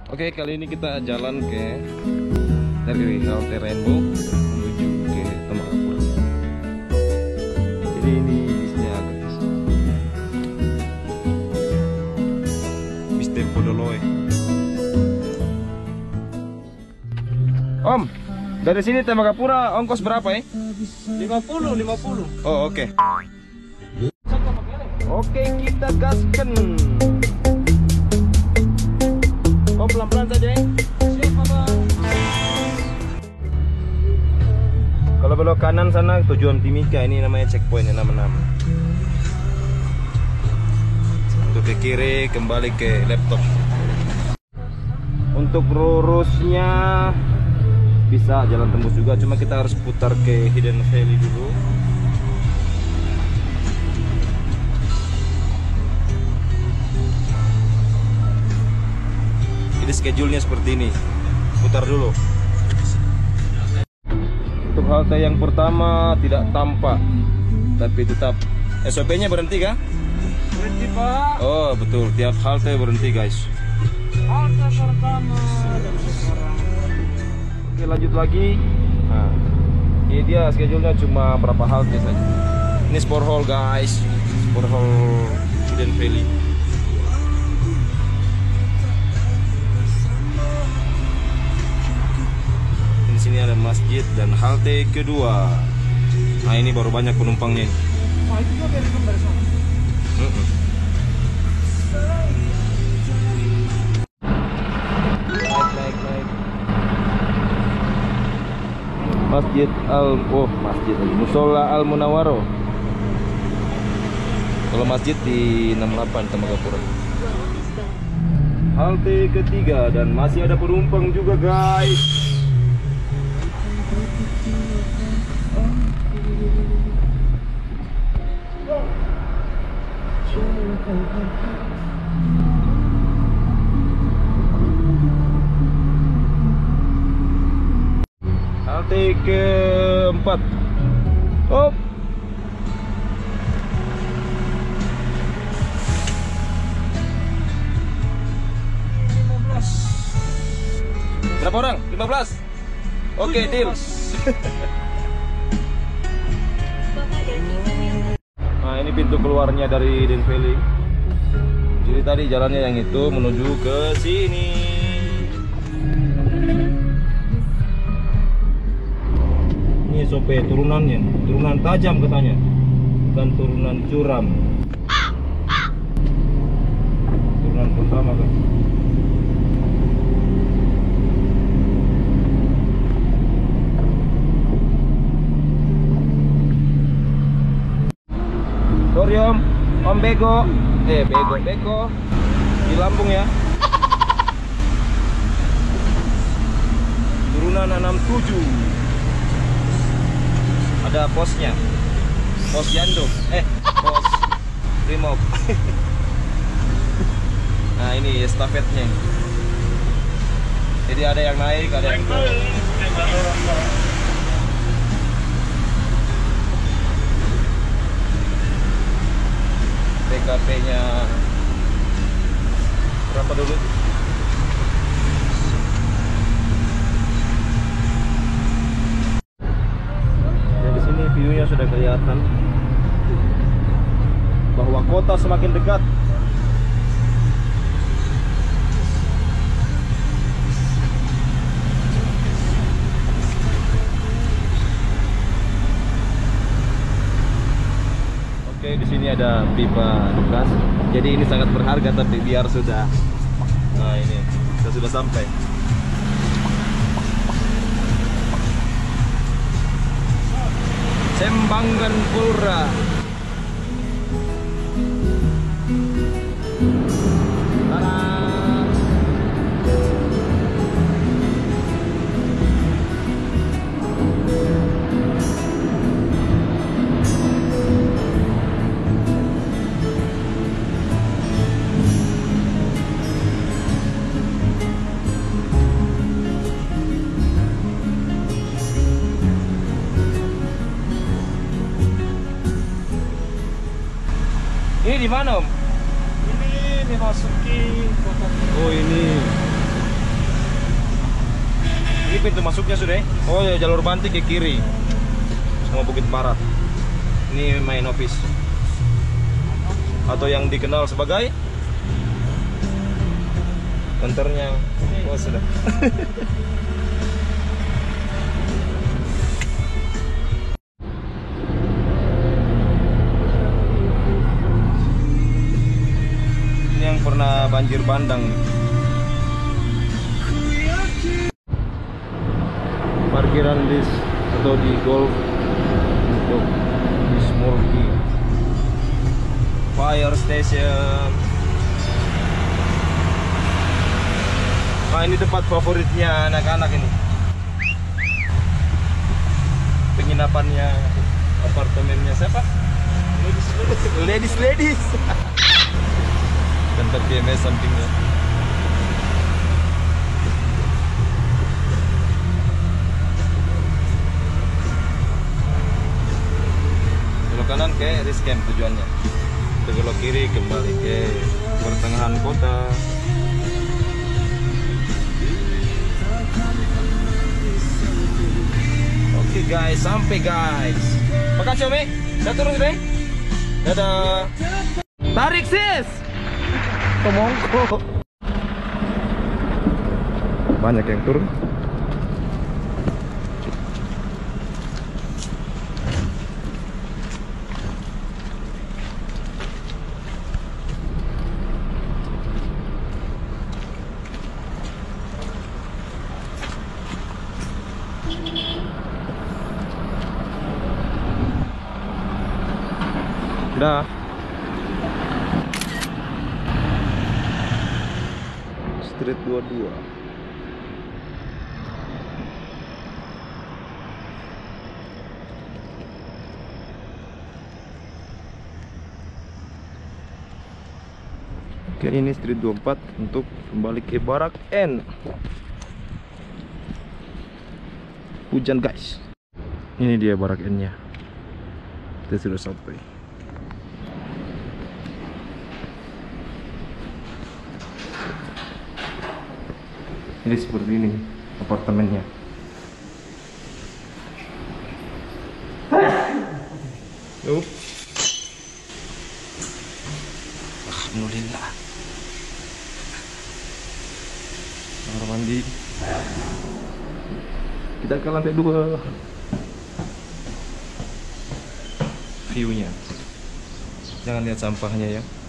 Oke, kali ini kita jalan dari halte Rainbow menuju ke Tembagapura. Jadi ini bisnya agak bis Tempo Doloe. Om, dari sini Tembagapura ongkos berapa ya? 50. Oh, oke. Oke, kita gaskan. Oh, pelan-pelan saja ya. Siapa bang? Kalau belok kanan sana tujuan Timika, ini namanya checkpoint 66. Untuk ke kiri kembali ke laptop. Untuk lurusnya bisa jalan tembus juga, cuma kita harus putar ke Hidden Valley dulu. Jadi schedule-nya seperti ini. Putar dulu. Untuk halte yang pertama tidak tampak, tapi tetap SOP-nya berhenti kah? Berhenti pak. Oh betul, tiap halte berhenti guys. Halte pertama dan sekarang. Oke, lanjut lagi. Nah, ini dia schedule-nya cuma berapa halte saja. Ini sport hall guys, sport hall Hidden Valley. Di sini ada masjid dan halte kedua. Nah, ini baru banyak penumpangnya. Wah itu juga dari sana. Naik. Masjid Musola Al Munawwaro. Kalau masjid di 68 Tembagapura. Halte ketiga dan masih ada penumpang juga guys. Halte keempat. Hop. Berapa orang? 15. Oke, deal. Nah, ini pintu keluarnya dari Hidden Valley. Jadi tadi jalannya yang itu menuju ke sini. Ini SOP turunannya, turunan tajam katanya, bukan turunan curam. Turunan pertama kan. Sorry om bego. Bego di Lampung ya. Turunan 67. Ada posnya. Pos Yando. Pos Brimob. Nah, ini estafetnya. Jadi ada yang naik, ada yang turun. PKP-nya berapa dulu? Dan di sini view-nya sudah kelihatan bahwa kota semakin dekat. Oke, di sini ada pipa gas. Jadi ini sangat berharga, tapi biar sudah. Nah, ini kita sudah sampai. Sembangan Pura. Ini di mana, Om? Ini dimasuki kota. Oh, ini. pintu masuknya sudah. Oh ya, jalur Banti ke kiri. Semua Bukit Barat. Ini main office. Atau yang dikenal sebagai kantornya. Oh sudah. Ini yang pernah banjir bandang. Parkiran bis atau di golf untuk bis Murki. Fire station. Nah, ini tempat favoritnya anak-anak ini. Penginapannya, apartemennya siapa? Ladies. Tempat PMS sampingnya. Belok kanan ke Risk Camp tujuannya. Belok kiri kembali ke pertengahan kota. Oke guys, sampai guys. Makasih Omi. Saya turun deh. Dadah. Tarik sis. Tomongko. Banyak yang turun. Dah. Street 22. Oke, ini Street 24 untuk kembali ke Barak N. Hujan guys. Ini dia Barak N-nya. Kita sudah sampai. Jadi seperti ini apartemennya. Alhamdulillah. Kamar mandi. Kita ke lantai 2. View-nya. Jangan lihat sampahnya ya.